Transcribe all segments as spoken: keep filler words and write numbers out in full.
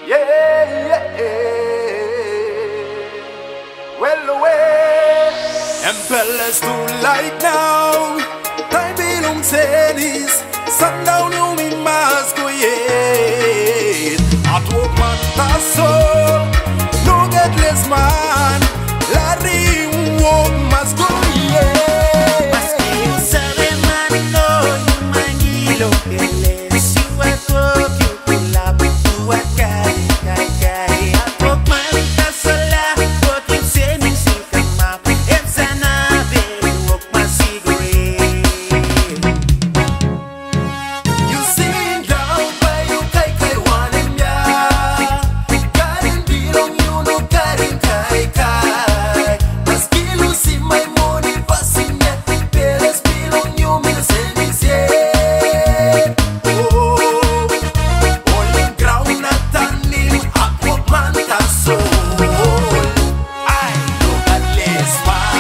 Yeah, yeah, yeah. Well away. Impellers to light now. Time belongs tennis. Sundown you me must go yet. Hatwok man taso. No get less man. Larry walk must go yet. Maski sabe man no manilo ele. Si wa to ki la tu akai kai kai. Hatwok man taso la walking semi sin kama. It's an ave walk masigo You sing down by you kai kai wanem ya. Karin bilong you no karin kai kai. Maski lusi my money passing ya. Peles bilong you me no savings yet. Oh, all in ground na tanim Hatwok man taso. I know that less man.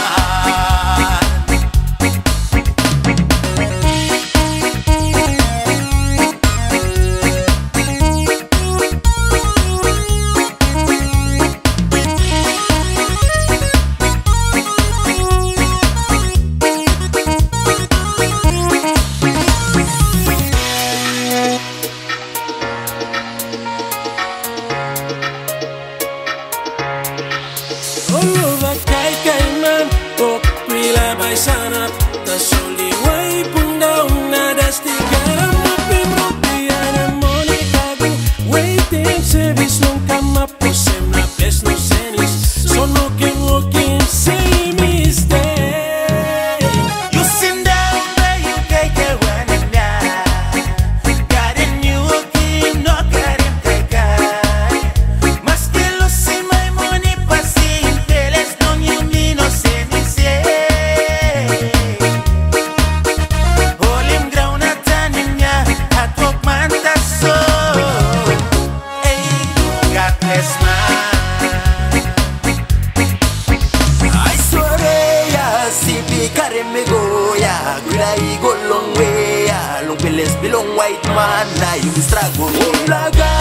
All over kai kai man, pok pila by sanap. The soli way pung down na dusty garam mapi mapi ana money kagu. Waiting service nung kama po sem na best no senis. Sonnkim walking say mistake. You sit down where you kai kai wanem ya. Karin you walking no karin kai kai. Maski lusi my money passing peles non you me no se ni se. Holim ground at tanim ya. Hatwok man taso. Hey, got less man. I swear ya, sipi kare me go ya. Gulai go long way ya. Long peles belong white man na you struggle. Ulaga